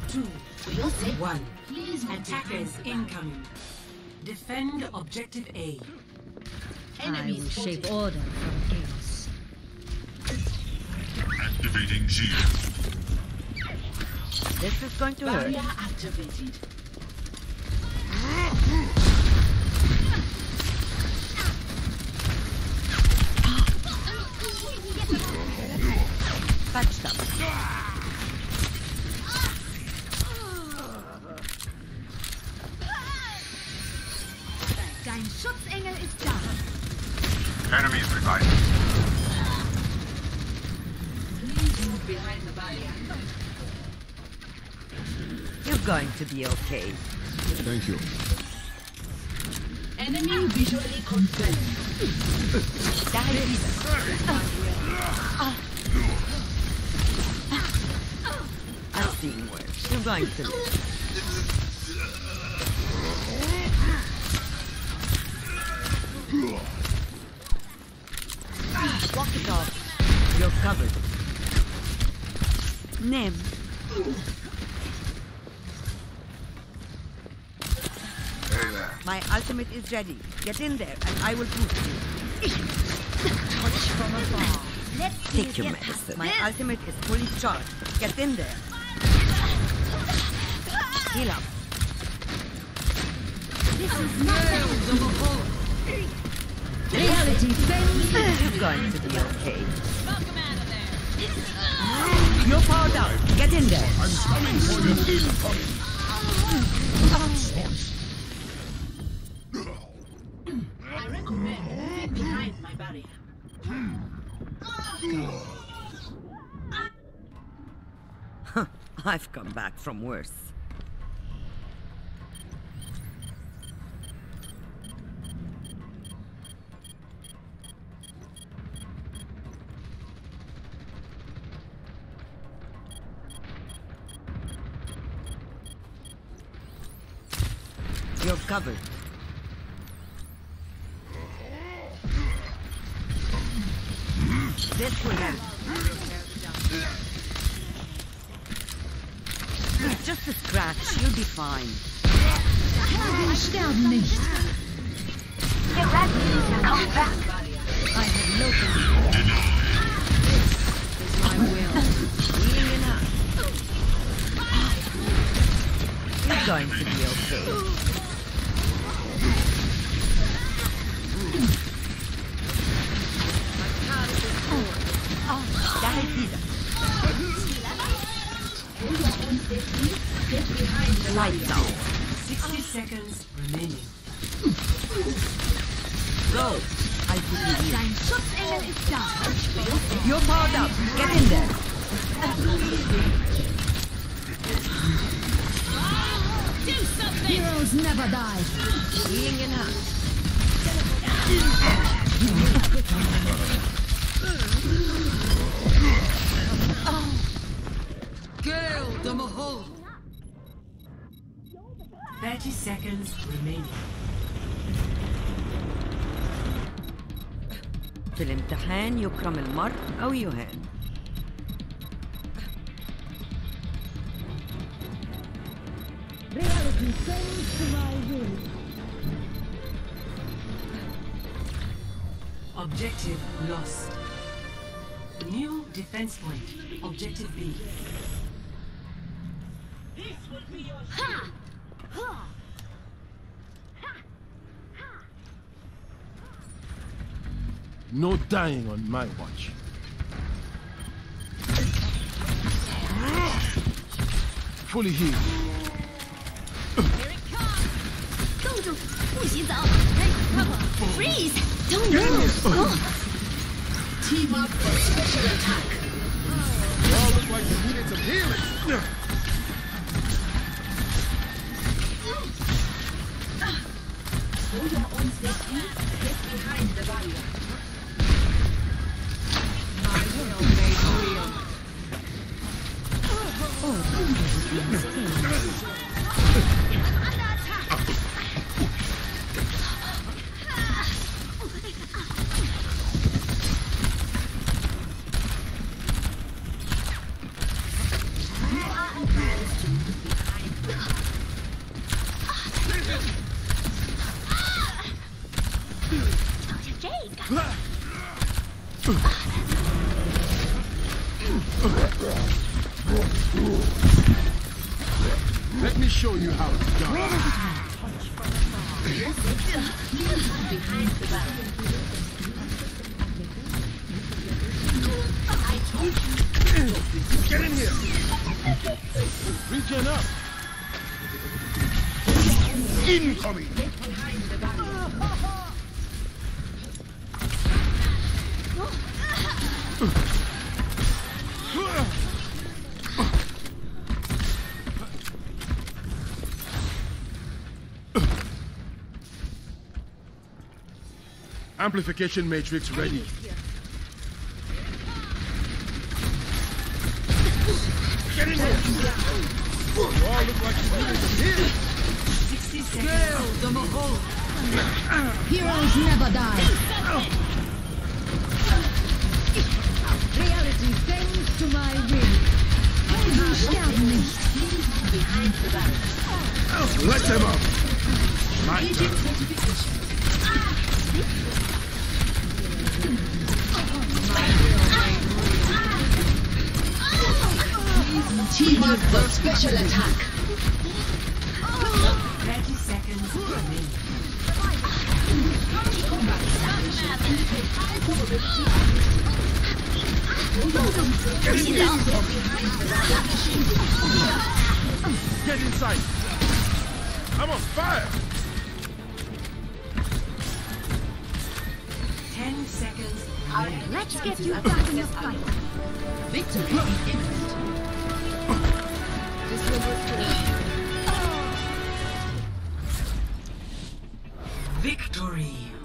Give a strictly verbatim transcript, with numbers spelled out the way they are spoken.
Two, one. Attackers incoming. Defend objective A. I will shape order from chaos. Activating shield. This is going to hurt. Barrier activated. Touch them. Dein Schutzengel ist da. Enemies reviving. Behind the barrier. You're going to be okay. Thank you. Enemy visually confirmed. That is I've seen worse. You're going to live. Walk it off. You're covered. Nem. Hey there. My ultimate is ready. Get in there and I will boost you. Watch from afar. Let's see Take your get past medicine. My this. ultimate is fully charged. Get in there. Heal up. This is not reality bends. You're going to be okay. You're powered up. Get in there. I'm coming for you. Incoming. I recommend moving behind my barrier. I've come back from worse. You're covered. This will help. It's just a scratch. You'll be fine. Wir sterben nicht. Get ready, come back. I have no control. This is my will. Healing enough. You're going to be okay. That is Caesar. Get behind the Lights barrier. out. Sixty seconds remaining. Go. I'll give you heal. Dein Schutzengel ist da. You're powered up. Get in there. Do something. Heroes never die. Healing enough. Girl, the Mahal. Thirty seconds remaining. في الامتحان يكرم المرء أو يهان. Reality bends to my will. Objective lost. New defense point. Objective B. Ha! Ha! No dying on my watch. Fully healed. Here it comes. 冻住，不洗澡。Take cover. Freeze. Don't move. Oh. Team up for special attack. You all look like you needed some healing. For your own safety, get behind the barrier. My will made real. You are advised to move Let me show you how it's done. Behind the back. I told you. Get in here! Regen up! Incoming! Behind the back. Amplification matrix ready. Get in here! You all look like you needed to heal! sixty seconds. Heroes never die. Reality bends to my will. Helden sterben nicht. Behind the back. Let them up! My turn. Team up for special attack. thirty seconds remaining. Get inside! I'm on fire! Ten seconds. Let's get you back in your fight. Victory imminent. This will Victory.